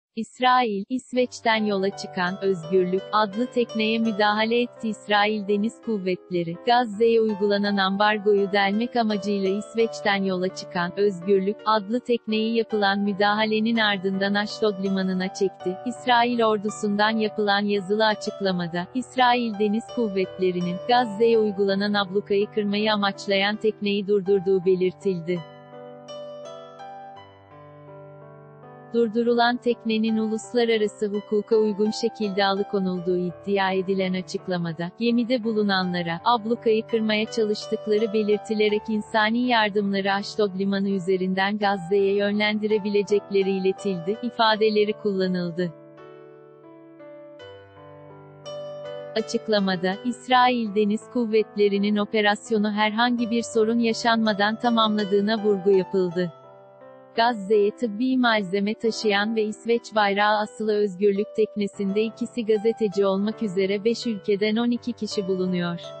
İsrail, İsveç'ten yola çıkan "Özgürlük" adlı tekneye müdahale etti. İsrail Deniz Kuvvetleri, Gazze'ye uygulanan ambargoyu delmek amacıyla İsveç'ten yola çıkan "Özgürlük" adlı tekneyi yapılan müdahalenin ardından Aşdod limanına çekti. İsrail ordusundan yapılan yazılı açıklamada, İsrail Deniz Kuvvetleri'nin, Gazze'ye uygulanan ablukayı kırmayı amaçlayan tekneyi durdurduğu belirtildi. Durdurulan teknenin uluslararası hukuka uygun şekilde alıkonulduğu iddia edilen açıklamada, gemide bulunanlara, ablukayı kırmaya çalıştıkları belirtilerek insani yardımları Aşdod limanı üzerinden Gazze'ye yönlendirebilecekleri iletildi, ifadeleri kullanıldı. Açıklamada, İsrail Deniz Kuvvetleri'nin operasyonu herhangi bir sorun yaşanmadan tamamladığına vurgu yapıldı. Gazze'ye tıbbi malzeme taşıyan ve İsveç bayrağı asılı Özgürlük teknesinde ikisi gazeteci olmak üzere 5 ülkeden 12 kişi bulunuyor.